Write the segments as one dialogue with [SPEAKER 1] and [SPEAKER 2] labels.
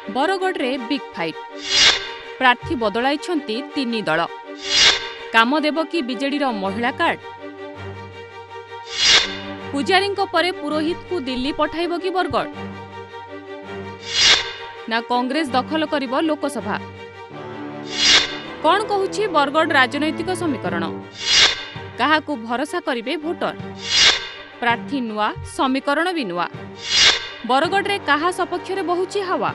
[SPEAKER 1] Bargarh big fight प्रार्थी बदलाइछंती तीन दल काम देव कि बीजेडी महिला कार्ड पुजारी परे पुरोहित को दिल्ली पठाइब कि बरगढ़ ना कांग्रेस दखल करिब लोकसभा कौन कहूछि बरगढ़ राजनैतिक समीकरण कहा को भरोसा करिवे भोटर प्रार्थी नुआ समीकरण भी नुआ बरगढ़ रे कहा सपक्ष रे बहुछि हवा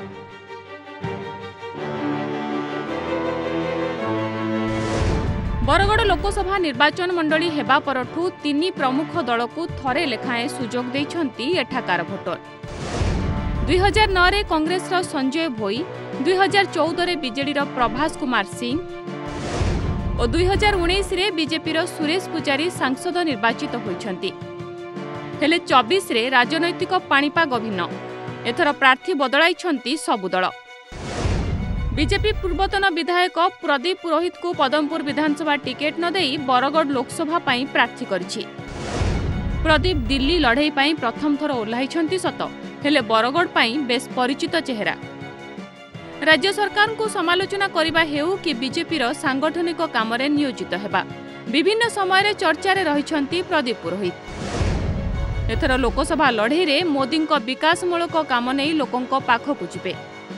[SPEAKER 1] बरगढ़ लोकसभा निर्वाचन मंडली हेबा परठू तीन प्रमुख दल को थरे लेखाएं सुजोग देइछंती एठाकार भोटर 2009 रे कांग्रेस रो संजय भोई 2014 रे बीजेडी रो प्रभास कुमार सिंह और 2019 रे बीजेपी रो सुरेश पुजारी सांसद निर्वाचित होइछंती हेले 24 रे राजनैतिक पाणीपाग भिन्न एथर प्रार्थी बदलाइछंती सबु दल बीजेपी पूर्वतन विधायक प्रदीप पुरोहित को पदमपुर विधानसभा टिकेट न देई बरगढ़ लोकसभा पाई प्रार्थी करिछि प्रदीप दिल्ली लड़ाई पाई प्रथम थर ओह्लाइछंती सत हेले बरगढ़ पाई बेस परिचित चेहरा राज्य सरकार को समालोचना करिबा हेउ कि बीजेपी रो सांगठनिक काम रे नियोजित हेबा विभिन्न समय रे चर्चा रे रहिछंती प्रदीप पुरोहित एथर लोकसभा लड़ाई रे मोदी विकासमूलक काम नहीं लोकंक पाखकु जिबे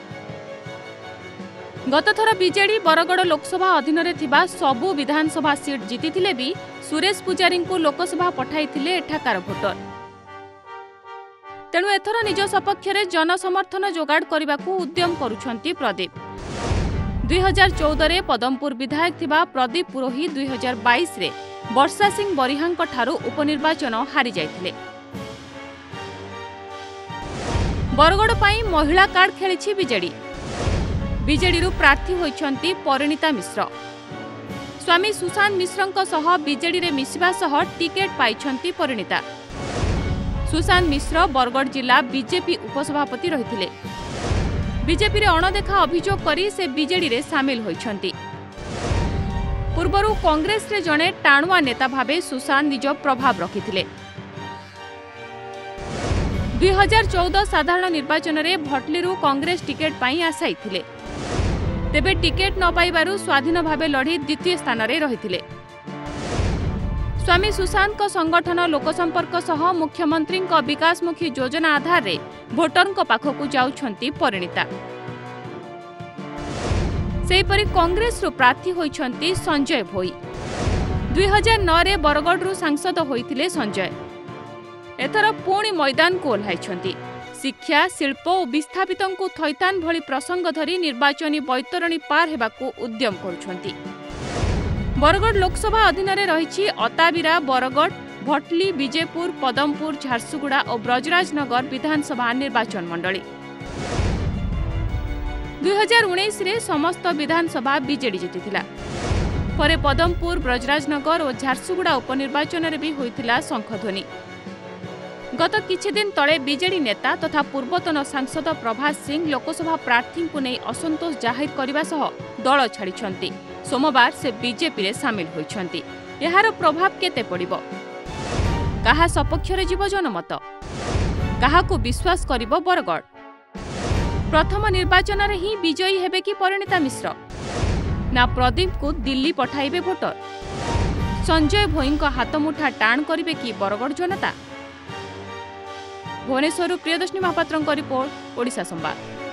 [SPEAKER 1] गत थर बीजेडी बरगढ़ लोकसभा अधीन रे थिबा सबु विधानसभा सीट जीतिथिले भी सुरेश पुजारी को लोकसभा पठाइथिले एठाकार भोटर तेणु एथर निज सपक्ष रे जनसमर्थन जोगाड़ करबाकू उद्यम करुछंती प्रदीप 2014 रे पदमपुर विधायक थिबा प्रदीप पुरोहित 2022 रे वर्षा सिंह बरिहांक ठारू उपनिर्वाचन हारि जाइथिले बरगढ़ पाई महिला कार्ड खेलिछि बीजेडी बीजेडी प्रार्थी होइछंती परिणीता मिश्र स्वामी सुशांत मिश्रंक सह बीजेडी रे मिसिबा सह टिकेट पाइछंती परिणीता सुशांत मिश्र बरगढ़ जिला बीजेपी उपसभापति रहिथिले बीजेपी रे अणदेखा अभियोग करी से बीजेडी रे शामिल होइछंती पूर्वरु कांग्रेस रे जणे टाणुआ नेता भाबे सुशांत निज प्रभाव रखिथिले 2014 साधारण निर्वाचन रे भटलीरू कांग्रेस टिकेट पाई आसाइथिले तेबे टिकेट न पाइबारु स्वाधीन भावे लड़ी द्वितीय स्थान रे रहिथिले स्वामी सुशांत को संगठन लोकसंपर्क सह मुख्यमंत्री विकासमुखी योजना आधार रे भोटर पाखकु जाउछंती परिणीता सेहीपरि कांग्रेस रु प्रार्थी होइछंती संजय भोई 2009 रे बरगढ़ सांसद होइथिले संजय एथर पुणी मैदान को ओह्लाइछंती शिक्षा शिल्प और विस्थापितों को थैतान भली प्रसंग धरी निर्वाचनी बैतरणी पार हेबाकू उद्यम करुछंती बरगढ़ लोकसभा अधीन रे रहिछि अताबिरा बरगढ़ भटली विजयपुर पदमपुर झारसुगुड़ा और ब्रजराजनगर विधानसभा निर्वाचन मंडली 2019 रे समस्त विधानसभा बीजेडी जीतिथिला परे पदमपुर ब्रजराजनगर और झारसुगुड़ा उपनिर्वाचन रे भी होइथिला शंखध्वनि गत किछि दिन तले बीजेडी नेता तथा पूर्वतन सांसद प्रभास सिंह लोकसभा प्रार्थी को नहीं असंतोष जाहिर करने सह दल छाड़िछंती सोमवार से बीजेपी रे शामिल होइछंती एहार प्रभाव केते पड़िबो कहा सपक्ष रे जीव जनमत कहा को विश्वास करिबो बरगढ़ प्रथम निर्वाचन रे ही विजयी हेबे कि परिणीता मिश्र ना प्रदीप को दिल्ली पठाइबे भोटर संजय भोई हाथमुठा टाण करिबे कि बरगढ़ जनता भुवनेश्वर प्रियदर्शनी महापात्र रिपोर्ट ओडिशा संवाद।